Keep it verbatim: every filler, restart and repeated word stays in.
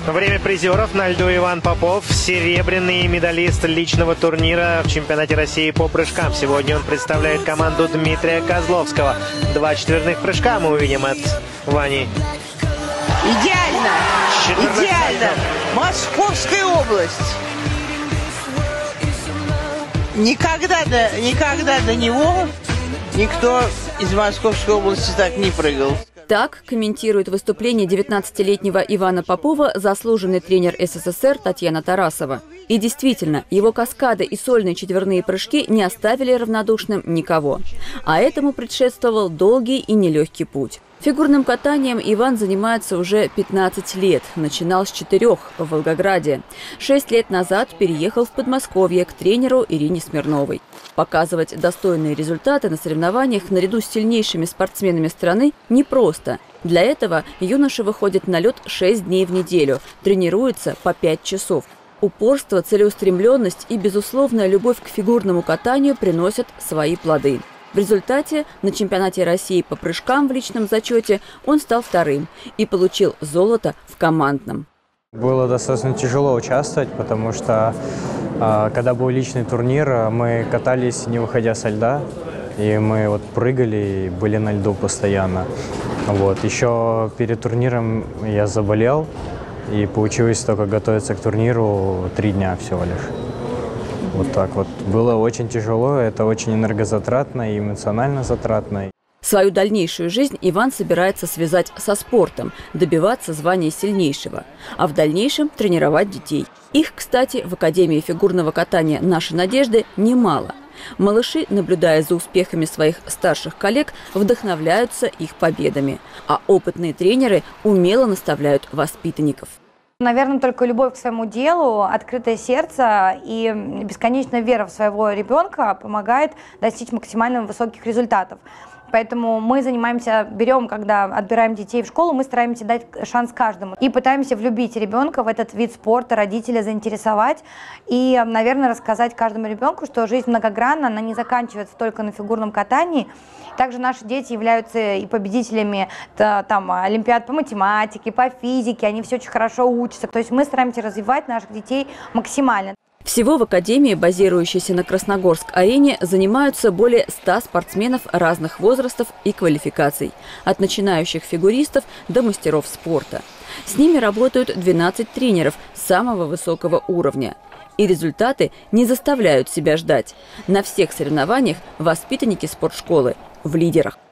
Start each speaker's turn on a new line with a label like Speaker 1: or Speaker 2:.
Speaker 1: Время призеров на льду Иван Попов, серебряный медалист личного турнира в чемпионате России по прыжкам. Сегодня он представляет команду Дмитрия Козловского. Два четверных прыжка мы увидим от Вани.
Speaker 2: Идеально! Идеально! Московская область! Никогда до, никогда до него никто из Московской области так не прыгал.
Speaker 3: Так комментирует выступление девятнадцатилетнего Ивана Попова заслуженный тренер СССР Татьяна Тарасова. И действительно, его каскады и сольные четверные прыжки не оставили равнодушным никого. А этому предшествовал долгий и нелегкий путь. Фигурным катанием Иван занимается уже пятнадцать лет. Начинал с четырех в Волгограде. Шесть лет назад переехал в Подмосковье к тренеру Ирине Смирновой. Показывать достойные результаты на соревнованиях наряду с сильнейшими спортсменами страны непросто. Для этого юноша выходит на лед шесть дней в неделю, тренируется по пять часов. Упорство, целеустремленность и безусловная любовь к фигурному катанию приносят свои плоды. В результате на чемпионате России по прыжкам в личном зачете он стал вторым и получил золото в командном.
Speaker 4: Было достаточно тяжело участвовать, потому что когда был личный турнир, мы катались, не выходя со льда, и мы вот прыгали и были на льду постоянно. Вот. Еще перед турниром я заболел, и получилось только готовиться к турниру три дня всего лишь. Вот так вот. Было очень тяжело, это очень энергозатратно и эмоционально затратно.
Speaker 3: Свою дальнейшую жизнь Иван собирается связать со спортом, добиваться звания сильнейшего, а в дальнейшем тренировать детей. Их, кстати, в Академии фигурного катания «Наши надежды» немало. Малыши, наблюдая за успехами своих старших коллег, вдохновляются их победами, а опытные тренеры умело наставляют воспитанников.
Speaker 5: Наверное, только любовь к своему делу, открытое сердце и бесконечная вера в своего ребенка помогает достичь максимально высоких результатов. Поэтому мы занимаемся, берем, когда отбираем детей в школу, мы стараемся дать шанс каждому. И пытаемся влюбить ребенка в этот вид спорта, родителя заинтересовать. И, наверное, рассказать каждому ребенку, что жизнь многогранна, она не заканчивается только на фигурном катании. Также наши дети являются и победителями там, олимпиад по математике, по физике. Они все очень хорошо учатся. То есть мы стараемся развивать наших детей максимально.
Speaker 3: Всего в Академии, базирующейся на Красногорск-арене, занимаются более ста спортсменов разных возрастов и квалификаций. От начинающих фигуристов до мастеров спорта. С ними работают двенадцать тренеров самого высокого уровня. И результаты не заставляют себя ждать. На всех соревнованиях воспитанники спортшколы в лидерах.